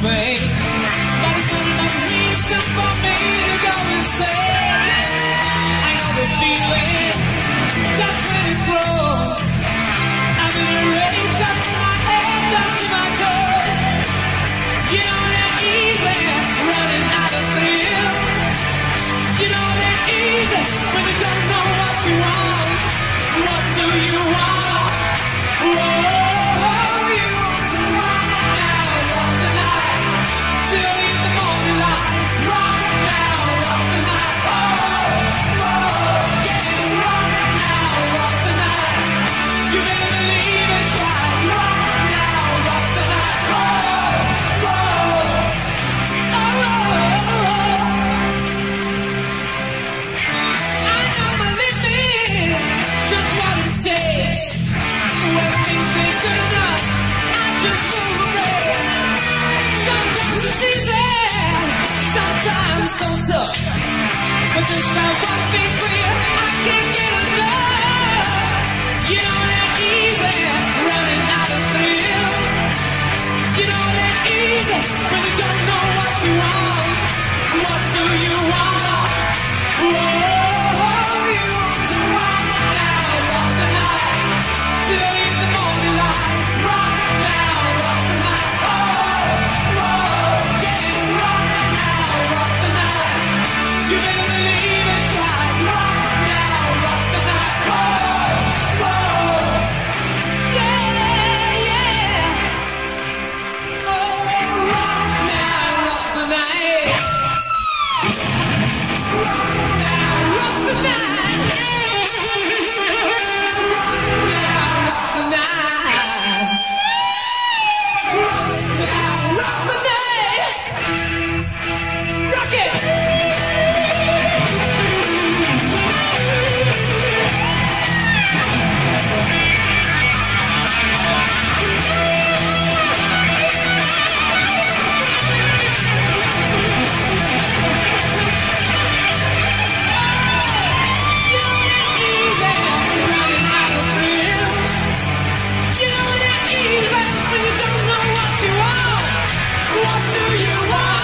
pain. But it's not enough reason for me to go insane. I know the feeling just when it grows. I'm in the rain, touch my head, touch my toes. You know that easy, running out of thrills. You know that easy when you don't know what you want. What do you want? Whoa. So tough, but just have one thing clear, I can't get enough. You know that easy, running out of thrills. You know that easy, when you don't know what you want. What do you want? Whoa, you want to rock now, rock the night, till in the morning light. Rock now, rock the night. Oh, whoa, yeah, rock now, rock the night. You better believe it's right. Rock now, rock the night. Whoa, whoa, yeah, yeah. Oh, rock now, rock the night. Rock now, rock the night. Rock now, rock the night. Rock now, rock the night. Rock it. What do you want?